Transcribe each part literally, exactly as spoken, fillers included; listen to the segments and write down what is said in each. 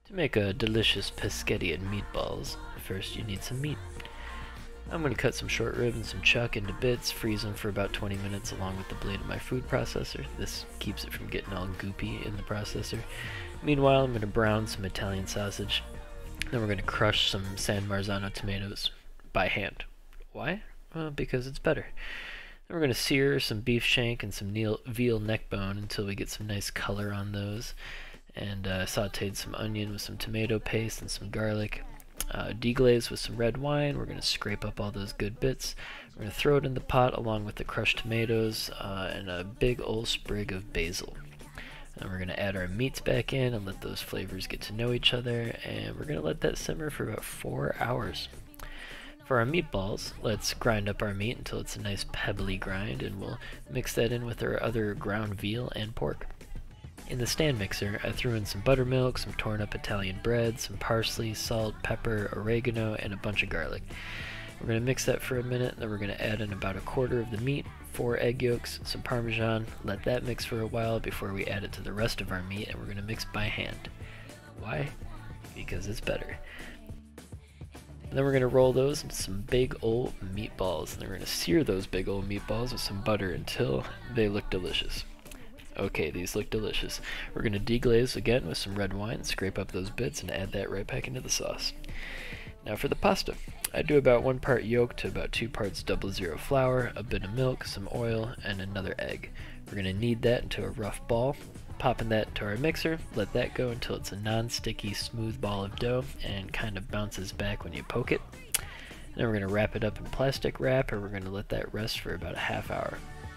To make a delicious pasghetti and meatballs, first you need some meat. I'm going to cut some short rib and some chuck into bits, freeze them for about twenty minutes along with the blade of my food processor. This keeps it from getting all goopy in the processor. Meanwhile, I'm going to brown some Italian sausage. Then we're going to crush some San Marzano tomatoes by hand. Why? Well, because it's better. Then we're going to sear some beef shank and some veal neck bone until we get some nice color on those. And uh, sauteed some onion with some tomato paste and some garlic. Uh, deglaze with some red wine. We're going to scrape up all those good bits. We're going to throw it in the pot along with the crushed tomatoes uh, and a big old sprig of basil. And we're going to add our meats back in and let those flavors get to know each other. And we're going to let that simmer for about four hours. For our meatballs, let's grind up our meat until it's a nice pebbly grind, and we'll mix that in with our other ground veal and pork. In the stand mixer, I threw in some buttermilk, some torn up Italian bread, some parsley, salt, pepper, oregano, and a bunch of garlic. We're going to mix that for a minute, then we're going to add in about a quarter of the meat, four egg yolks, some Parmesan, let that mix for a while before we add it to the rest of our meat, and we're going to mix by hand. Why? Because it's better. And then we're going to roll those into some big old meatballs, and then we're going to sear those big old meatballs with some butter until they look delicious. Okay, these look delicious. We're going to deglaze again with some red wine, scrape up those bits, and add that right back into the sauce. Now for the pasta. I do about one part yolk to about two parts double zero flour, a bit of milk, some oil, and another egg. We're going to knead that into a rough ball, popping that into our mixer, let that go until it's a non-sticky smooth ball of dough and kind of bounces back when you poke it. Then we're going to wrap it up in plastic wrap, and we're going to let that rest for about a half hour.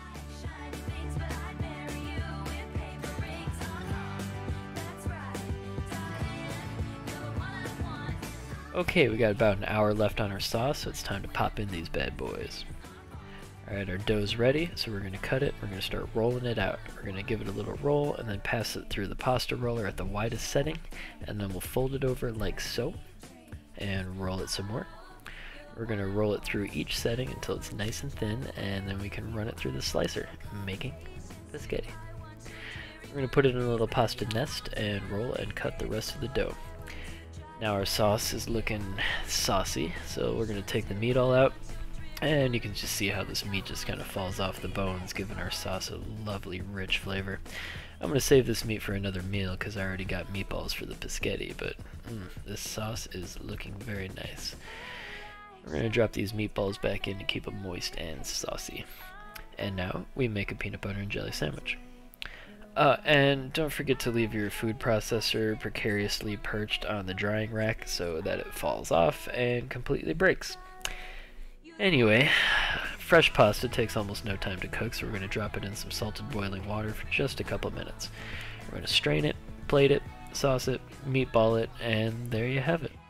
Okay, we got about an hour left on our sauce, so it's time to pop in these bad boys. Alright, our dough's ready, so we're going to cut it. We're going to start rolling it out. We're going to give it a little roll and then pass it through the pasta roller at the widest setting, and then we'll fold it over like so and roll it some more. We're going to roll it through each setting until it's nice and thin, and then we can run it through the slicer, making pasghetti. We're going to put it in a little pasta nest and roll and cut the rest of the dough. Now our sauce is looking saucy, so we're going to take the meat all out, and you can just see how this meat just kind of falls off the bones, giving our sauce a lovely rich flavor. I'm going to save this meat for another meal because I already got meatballs for the pasghetti, but mm, this sauce is looking very nice. We're going to drop these meatballs back in to keep them moist and saucy. And now we make a peanut butter and jelly sandwich. Uh, and don't forget to leave your food processor precariously perched on the drying rack so that it falls off and completely breaks. Anyway, fresh pasta takes almost no time to cook, so we're going to drop it in some salted boiling water for just a couple minutes. We're going to strain it, plate it, sauce it, meatball it, and there you have it.